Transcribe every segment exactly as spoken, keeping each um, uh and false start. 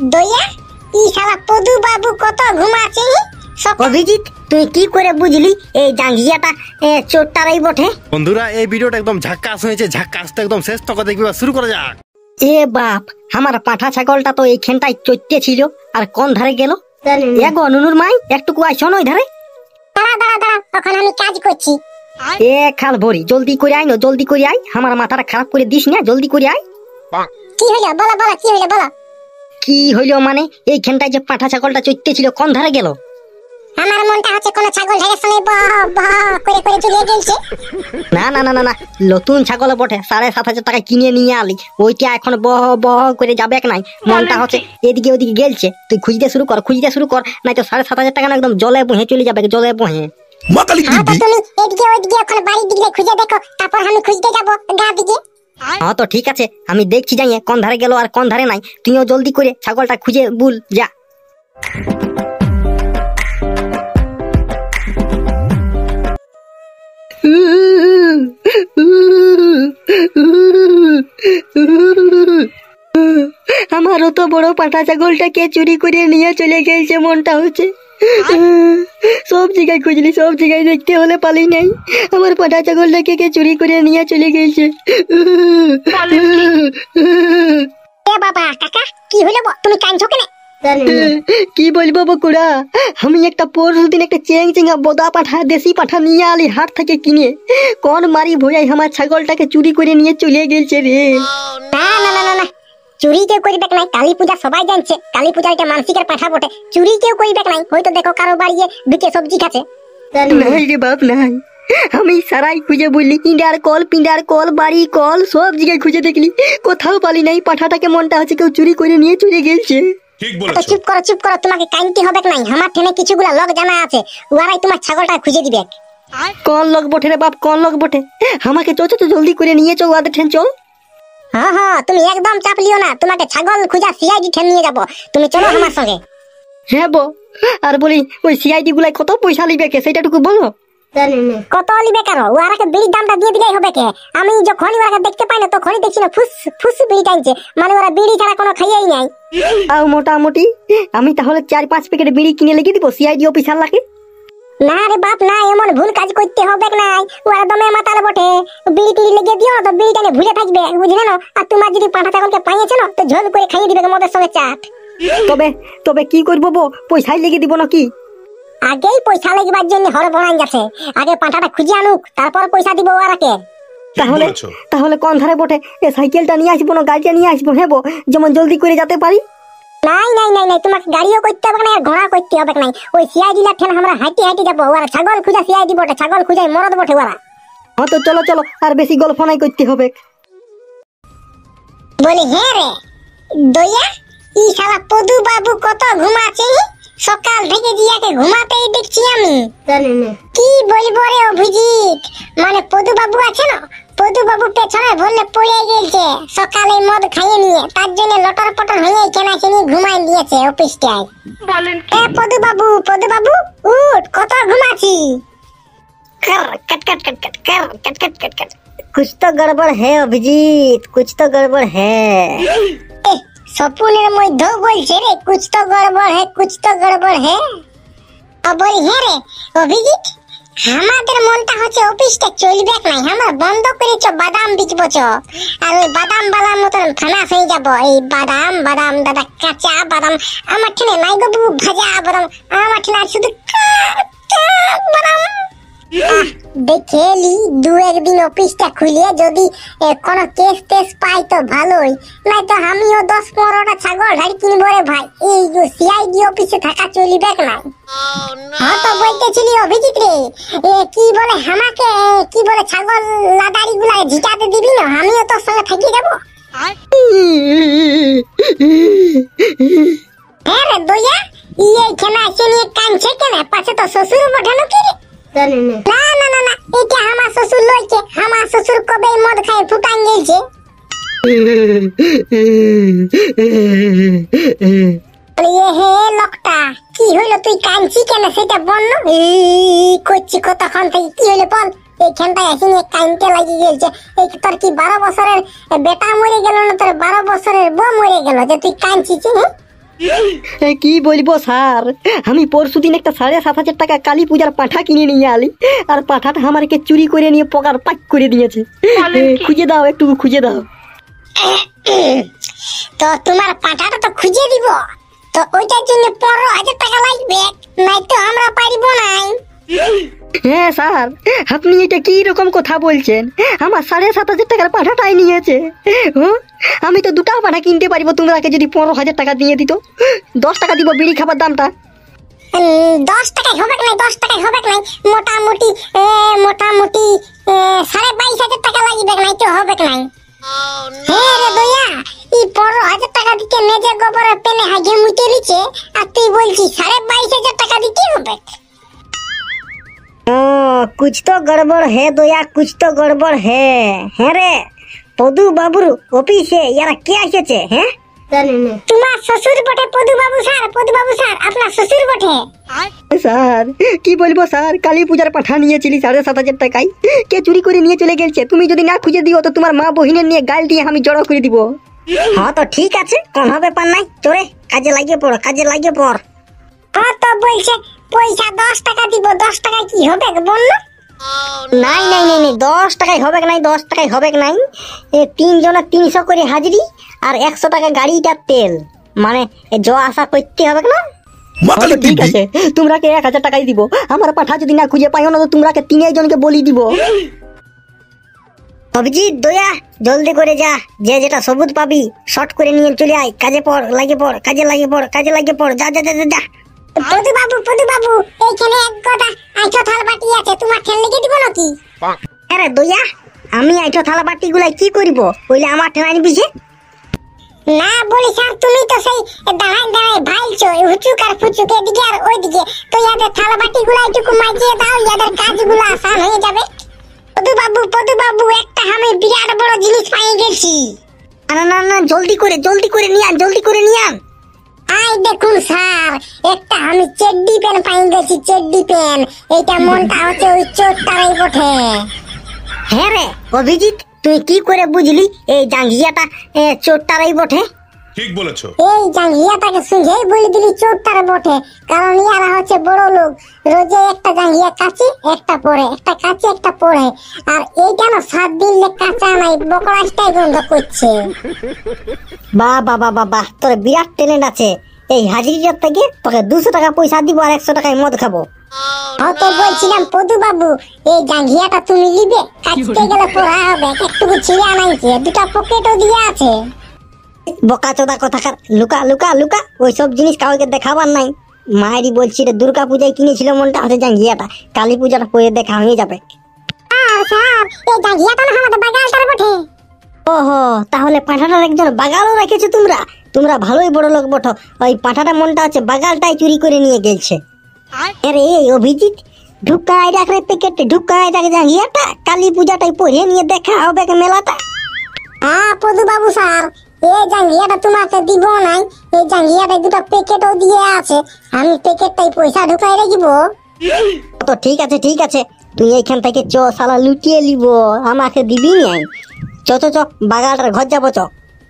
দয়া ই শালা পদু বাবু কত ঘুমাচ্ছে। অভিজিৎ তুই কি করে বুঝলি এই জাঙ্গিয়াটা চোরটারাই বটে? বন্ধুরা এই ভিডিওটা একদম ঝাক্কাস হয়েছে, ঝাক্কাস তো একদম শেষ তক দেখবি, শুরু করা যাক। এ বাপ, আমার পাঁঠা ছাগলটা তো এইখানটায় চড়তে ছিল, আর কোন ধারে গেল? এগো নুনুর মাই একটু আইসো ওই ধারে। দাঁড়া দাঁড়া দাঁড়া, ওখানে আমি কাজ করছি। এ খাল ভরি, জলদি করে আই, জলদি করে আই, আমার মাথাটা খারাপ করে দিস না, জলদি করে আই। কি হইলো বলো বলো, কি হইলো বলো। কি হইলো মানে এইখানটায় যে পাঁঠা ছাগলটা চড়তে ছিল কোন ধারে গেল? আমার মনটা হচ্ছে কোন ছাগল ধারে সঙ্গে বহ বহ করে করে চলে গেছে। না না না না, নতুন ছাগল বটে, সাড়ে সাত হাজার টাকা কিনে নিয়ে আলি, ওইটা এখন বহ বহ করে যাবে নাই। মনটা হচ্ছে এদিকে ওদিকে গেলছে, তুই খুঁজতে শুরু কর, খুঁজতে শুরু কর, নাই তো সাড়ে সাত হাজার টাকা একদম জলে বহে চলে যাবে, জলে বহে। তুমি এদিকে ওইদিকে ওখানে বাড়ির দিকে খুঁজে দেখো, তারপর আমি খুঁজতে যাবো গা দিকে। হ্যাঁ তো ঠিক আছে, আমি দেখছি যাই কোন ধারে গেল আর কোন ধারে নাই, তুইও জলদি করে ছাগলটা খুঁজে বুল যা। আমারও তো বড় পাঁঠা ছাগলটা কে চুরি করে নিয়ে চলে গেছে, মনটা হচ্ছে। সব জায়গায় খুঁজলি, সব জায়গায় দেখতে হলে পালি নাই, আমার পাঁঠা ছাগলটাকে কে চুরি করে নিয়ে চলে গেছে। বাবা কাকা কি হলো, তুমি কাঁদছো কেন? কি বলবো বকুড়া, আমি একটা পরশু দিন একটা চেং চেঙ্গা বোদা পাঠা, দেশি পাঠা নিয়ে আলি হাট থেকে কিনে, কোন মারি ভয়াই আমার ছাগলটাকে চুরি করে নিয়ে চলে গেছে রে। না না না না, চুরি কেউ করিবে নাই, কালী পূজা সবাই জানছে, কালী পূজা এটা মানসিকের পাঠা বটে, চুরি কেউ করিবে নাই, হয়তো দেখো কারো বাড়ি ঢুকে সবজি খাচ্ছে। নাই রে বাপ নাই, আমি সারাই খুঁজে বললি, ইন্ডার কল পিন্ডার কল বাড়ি কল সব জায়গায় খুঁজে দেখলি, কোথাও পালি নাই, পাঠাটাকে মনটা হচ্ছে কেউ চুরি করে নিয়ে চলে গেছে। চুপ করো চুপ করো, তোমাকে কাইনতে হবে নাই, আমার ঠেনে কিছুগুলা লোক জানা আছে, ওরাই তোমার ছাগলটা খুঁজে দিবে। কোন লোক বটে রে বাপ, কোন লোক বটে? আমাকে চো চো জলদি করে নিয়ে চল, ওদের ঠেন চল। হ্যাঁ হ্যাঁ, তুমি একদম চাপ লিও না, তোমাকে ছাগল খুঁজা সিআইডি ঠেন নিয়ে যাবো, তুমি চলো আমার সঙ্গে। হ্যাঁ বো, আর বলি ওই সিআইডি গুলাই কত পয়সা লিবে কে সেটাটুকু বলো। কত লিবে কারো, ওরাকে বিড়ির দামটা দিয়ে দিলেই হবে কে, আমি যখনই ওরাকে দেখতে পাই না তখনই দেখছি না ফুস ফুস বিড়ি টানছে, মানে ওরা বিড়ি ছাড়া কোনো খাইয়াই নাই। তাও মোটামুটি আমি তাহলে চার পাঁচ প্যাকেট বিড়ি কিনে লেগে দিব সিআইডি অফিসার লাগে। না রে বাপ না, এমন ভুল কাজ করতে হবে নাই, ওরা দমে মাতাল বটে, বিড়ি টিড়ি লেগে দিও তো বিড়ি টানে ভুলে থাকবে, বুঝলে না? আর তোমার যদি পাঁঠা ছাগলকে পাইয়েছে না তো ঝোল করে খাইয়ে দিবে মদের সঙ্গে চাট। তবে তবে কি করবো বো, পয়সাই লেগে দিব নাকি? আগেই পয়সা লাগবার জন্য হড় বনাই গেছে, আগে পাঁঠাটা খুঁজে আনুক তারপর পয়সা দিব ওরাকে। তাহলে তাহলে কোন ধারে বটে এ সাইকেলটা নিয়ে আসবো না গাড়িটা নিয়ে আসবো, হ্যাঁ যেমন জলদি করে যেতে পারি। নাই নাই নাই নাই, তোমাকে গাড়িও করতে হবে না আর ঘোড়া করতে হবে নাই, ওই সিআইডি লা ঠেন আমরা হাঁটি হাঁটি যাবো, ওরা ছাগল খুঁজা সিআইডি বটে, ছাগল খুঁজাই মরদ বটে ওরা। হ্যাঁ তো চলো চলো, আর বেশি গল্প নাই করতে হবে। বলি হ্যাঁ রে দয়া, ই শালা পদু বাবু কত ঘুমাচ্ছে, সকাল থেকে জিয়াকে ঘুমাতেই দেখছি আমি। কি বলবো রে অভিজিৎ, মানে পদু বাবু আছে না, পদু বাবু পেছনে ভরলে পড়ে গেছে সকালে মদ খাইয়ে নিয়ে, তার জন্য লটর পটর হয়ে কেনা কিনি ঘুমাই দিয়েছে অফিসটায়। বলেন এ পদু বাবু, পদু বাবু উঠ, কত ঘুমাচ্ছি। कट कट कट कट कर कट कट कट कट, कुछ तो गड़बड़ है अभिजीत, कुछ तो गड़बड़ है। সপুনের মধ্যে বলছে রে কুছ তো গড়বড় হে, কুছ তো গড়বড় হে। বলি হ্যাঁ রে অভিজিৎ, আমাদের মনটা হচ্ছে অফিসটা চলবে নাই, আমরা বন্ধ করেছ বাদাম বিকবো চ, আর ওই বাদাম বাদাম মতন ফেমাস হয়ে যাবো, এই বাদাম বাদাম দাদা কাঁচা বাদাম, আমার ঠেনে নাই গো বাবু ভাজা বাদাম, আমার ঠেনে শুধু বাদাম। দেখেলি দু একদিন অফিসটা খুলে যদি কোনো কেস টেস পাই তো ভালোই, নাই তো আমিও দশ পনেরোটা ছাগল ধাড়ি কিনবো রে ভাই, এই সিআইডি অফিসে থাকা চলিবে না। হ্যাঁ তো বলতেছিলি অভিজিৎ রে, কি বলে আমাকে কি বলে ছাগল লাদারি গুলা ঝিটাতে দিবি না, আমিও তোর সঙ্গে থাকি যাবো। হ্যাঁ রে দয়া, ইয়ে খেলা এসে নিয়ে কানছে কেন, পাশে তো শ্বশুর বঠানো কি রে? না না না না, এটা আমার শ্বশুর লইছে, আমার শ্বশুর কবে মদ খায় ফুটান গেছে। হে লোকটা কি হইলো, তুই কাঁদছি কেন সেটা বল না, করছি কতক্ষণ থেকে, কি হইলো বল। এইখানটায় এসে নিয়ে কাইনতে লাগিয়ে গেছে, এই তোর কি বারো বছরের বেটা মরে গেল না, তোর বারো বছরের বউ মরে গেল যে তুই কাঁদছিস? এ, কি বলবো স্যার, আমি পরশুদিন একটা সাড়ে সাত হাজার টাকা কালী পূজার পাঠা কিনে নিয়ে আলি, আর পাঠাটা আমাকে চুরি করে নিয়ে পকার পাক করে দিয়েছে। এ, খুঁজে দাও, একটু খুঁজে দাও। তো তোমার পাঠাটা তো খুঁজে দিব, তো ওইটার জন্য পনেরো হাজার টাকা লাগবে, নাই তো আমরা পারিব নাই। হ্যাঁ স্যার, আপনি এটা কি রকম কথা বলছেন? আমার সাড়ে সাত হাজার টাকার পাঠাটাই নিয়েছে। হ্যাঁ, আমি তো দুটা পাঠা কিনতে পারবো তোমরাকে যদি পনেরো হাজার টাকা দিয়ে দিত। দশ টাকা দিব বিড়ি খাবার দামটা। উম, দশ টাকায় হবে নাই, দশ টাকায় হবে নাই, মোটামুটি এ, মোটামুটি এ, সাড়ে বাইশ হাজার টাকা লাগবে, নাই তো হবে নাই। হ্যাঁ রে দয়া, এই পনেরো হাজার টাকা দিতে মেজে গোবরের পেনে হাগে মুতে দিচ্ছে, আর তুই বলছিস সাড়ে বাইশ হাজার টাকা দিতে হবে। ও, कुछ तो गड़बड़ है दया, कुछ तो गड़बड़ है। হ্যাঁ রে, পদু বাবুর অফিসে ইয়ারা কে এসেছে? হ্যাঁ, তোমার শ্বশুর বটে পদু বাবু স্যার, পদু বাবু স্যার আপনার শ্বশুর বটে। স্যার কি বলবো স্যার, কালী পূজার পাঠা নিয়েছিলি সাড়ে সাত হাজার টাকায়, কে চুরি করে নিয়ে চলে গেছে। তুমি যদি না খুঁজে দিও তো তোমার মা বহিনের নিয়ে গাল দিয়ে আমি জড়ো করে দিব। হ্যাঁ তো ঠিক আছে, কোনো ব্যাপার নাই, তোরে কাজে লাগিয়ে পড়, কাজে লাগিয়ে পড়। ও তো বলছে পয়সা দশ টাকা দিব, দশ টাকা কি হবে বললো? নাই নাই নাই নাই, দশ টাকায় হবে নাই, দশ টাকায় হবে নাই। এ তিনজনের তিনশো করে হাজিরি আর একশো টাকা গাড়িটার তেল, মানে এ জ আসা করতে হবে না। হ্যাঁ, ঠিক আছে, তোমরাকে এক হাজার টাকাই দিব। আমার পাঠা যদি না খুঁজে পাইও না তো তোমরাকে তিনজন জনকে বলি দিব। অভিজিৎ দয়া, জলদি করে যা, যে যেটা সবুজ পাবি শর্ট করে নিয়ে চলে আয়, কাজে পড়, লাগিয়ে পড়, কাজে লাগিয়ে পড়, কাজে লাগিয়ে পড়, যা যা যা যা, যা। পদু বাবু, পদু বাবু এইখানে এক গোটা আইছো থাল বাটি আছে, তোমার ঠেল লেগে দিব নাকি? আরে দয়া, আমি আইটো থালা বাটি গুলাই কি করিব, বইলে আমার ঠেলাই নিবি যে? না বলি স্যার, তুমি তো সেই দাঁড়াই দাঁড়াই ভাইছো হুচুক আর ফুচুক এদিকে আর ওইদিকে, তো ইয়াদের থালা বাটি গুলা একটু মাইজিয়ে দাও, ইয়াদের কাজগুলো আসান হয়ে যাবে। পদু বাবু, পদু বাবু একটা আমি বিরাট বড় জিনিস পাই গেছি। না না না, জলদি করে জলদি করে নিয়ে আন, জলদি করে নিয়ে আন। আই দেখুন স্যার, একটা আমি চেড্ডি পেন পাই গেছি, চেড্ডি পেন। এইটা মনটা হচ্ছে ওই চোরটারই বটে। হ্যাঁ রে অভিজিৎ, তুই কি করে বুঝলি এই জাঙ্গিয়াটা এ, চোরটারই বটে? ঠিক বলেছো। এই জাঙ্গিয়াটাকে শুনলেই বলে দিলি চোরটার বটে, কারণ ইয়ারা হচ্ছে বড় লোক, রোজে একটা জাঙ্গিয়া কাচে একটা পরে, একটা কাচে একটা পরে, আর এইটা না সাত দিন কাঁচা নাই, বকরাসটাই গন্ধ করছে। বাহ বাহ বাহ বাহ বাহ, তোর বিরাট ট্যালেন্ট আছে। এই হাজিরিটার থেকে তোকে দুশো টাকা পয়সা দিব আর একশো টাকায় মদ খাবো। তো বলছিলাম পদু বাবু, এই জাঙ্গিয়াটা তুমি নিবে, কাচতে গেলে পড়া হবে, একটুকু ছিঁড়ে আনাইছে, দুটা পকেটও দিয়ে আছে। বোকা চোদা কথাকার, লুকা লুকা লুকা, ওইসব জিনিস কাউকে দেখাবার নাই। মায়েরই বলছি রে, দুর্গা পূজায় কিনেছিল মনটা আছে জাঙ্গিয়াটা, কালী পূজাটা পরে দেখা হয়ে যাবে। আর স্যার, এই জাঙ্গিয়াটা না আমাদের বাগালটার বটে। ওহো, তাহলে পাঁঠাটার একজন বাগালও রেখেছো তোমরা? তোমরা ভালোই বড় লোক বটো। ওই পাঁঠাটা মনটা আছে বাগালটাই চুরি করে নিয়ে গেছে। আরে এই অভিজিৎ, ঢুকাই রাখ রে প্যাকেটে, ঢুকাই রাখ জাঙ্গিয়াটা, কালী পূজাটাই পরে নিয়ে দেখা হবে মেলাটা। হ্যাঁ পদু বাবু স্যার, এই জাঙ্গিয়াটা তোমাকে দিব নাই, এই জাঙ্গিয়াটা দুটো প্যাকেটও দিয়ে আছে, আমি প্যাকেটটাই পয়সা ঢুকাই রাখবো। তো ঠিক আছে ঠিক আছে, তুই এইখান থেকে চ, শালা লুটিয়ে লিব, আমাকে দিবি নাই। চ চ চ, বাগালটার ঘর যাবো চ।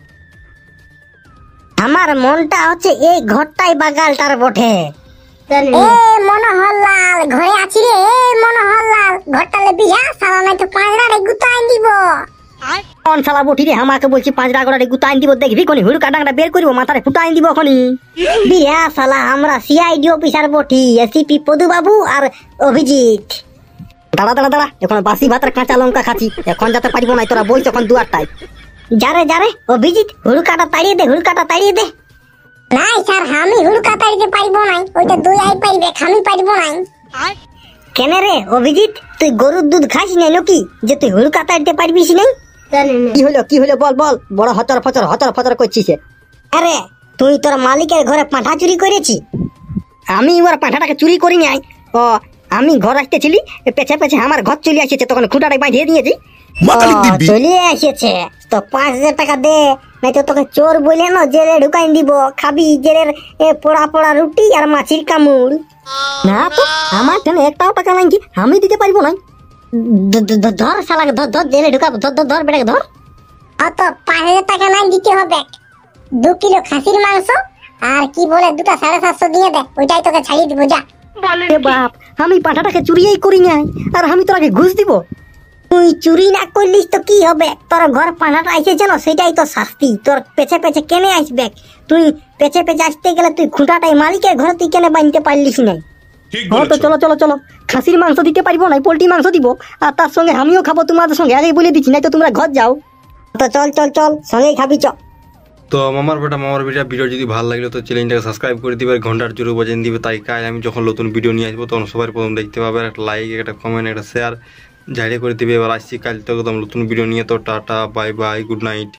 আমার মনটা হচ্ছে এই ঘরটাই বাগালটার বটে। এ মনোহর লাল, ঘরে আছি রে, এ মনোহর লাল, ঘরটা লে বিহা সালা, নাই তো পাঁচড়া রে গুতাই দিব। কোন শালা বটি রে, আমাকে বলছি পাঁচটা গোড়া গুতাইন দিব, দেখবি কোনি হুড়কা ডাংটা বের করিব, মাথারে ফুটাইন দিব ওখানে। বিয়া শালা, আমরা সিআইডি অফিসার বটি, এসিপি পদু বাবু আর অভিজিৎ। দাঁড়া দাঁড়া দাঁড়া, এখন বাসি ভাতের কাঁচা লঙ্কা খাচ্ছি, এখন যেতে পারবো না, তোরা বই তখন দুয়ারটায়। যারে যারে অভিজিৎ, হুড়কাটা তাড়িয়ে দে, হুড়কাটা তাড়িয়ে দে। নাই স্যার, আমি হুড়কা তাড়িতে পারবো নাই, ওইটা দুই আই পারবে, আমি পারবো নাই। কেন রে অভিজিৎ, তুই গরুর দুধ খাস নাই নাকি যে তুই হুড়কা তাড়িতে পারবিস নাই? কি হলো কি হলো বল বল, বড় হচর ফচর হচর ফচর করছিস। আরে তুই তোর মালিকের ঘরে পাঁঠা চুরি করেছি? আমি ওর পাঁঠাটাকে চুরি করি নাই। ও, আমি ঘর আসতেছিলি, পেছে পেছে আমার ঘর চলে আসছে, তখন খুঁটাটা বাঁধিয়ে দিয়েছি। ও, চলে এসেছে তো পাঁচ হাজার টাকা দে, নাই তো তোকে চোর বলে না জেলে ঢুকাই দিব, খাবি জেলের এ পোড়া পোড়া রুটি আর মাছির কামড়। না তো, আমার জন্য একটাও টাকা নাই, কি আমি দিতে পারবো না। ध- ध- ध- ধর শালাকে, ধর ধর জেলে ঢুকাবো, ধর ধর ধর বেটাকে ধর। অত পাঁচ হাজার টাকা নাই দিতে হবে, দু কিলো খাসির মাংস আর কি বলে দুটা সাড়ে সাতশো দিয়ে দে, ওইটাই তোকে ছাড়িয়ে দিব যা। এ বাপ, আমি পাঁঠাটাকে চুরিই করি নাই, আর আমি তোরাকে ঘুষ দিব? তুই চুরি না করলিস তো কি হবে? তোর ঘর পানাটা আইছে যেন সেটাই তো শাস্তি। তোর পেছে পেছে কেনে আসবে? তুই পেছে পেছে আসতে গেলে তুই খুঁটাটাই মালিকের ঘরে তুই কেনে বানতে পারলিস না? হ্যাঁ তো চলো চলো চলো, খাসির মাংস দিতে পারবো না, পোল্ট্রি মাংস দিব, আর তার সঙ্গে আমিও খাবো তোমাদের সঙ্গে, আগেই বলে দিচ্ছি, নাই তো তোমরা ঘর যাও। তো চল চল চল, সঙ্গেই খাবি চ। তো মামার বেটা মামার বেটা ভিডিও যদি ভালো লাগলো তো চ্যানেলটাকে সাবস্ক্রাইব করে দিবে, আর ঘন্টার জোরে বাজিয়ে দিবে, তাই কাজ আমি যখন নতুন ভিডিও নিয়ে আসবো তখন সবার প্রথম দেখতে পাবে। একটা লাইক, একটা কমেন্ট, একটা শেয়ার ঝাড়িয়ে করে দিবে। এবার আসছি কাল থেকে একদম নতুন ভিডিও নিয়ে। তো tata, bye bye, good night.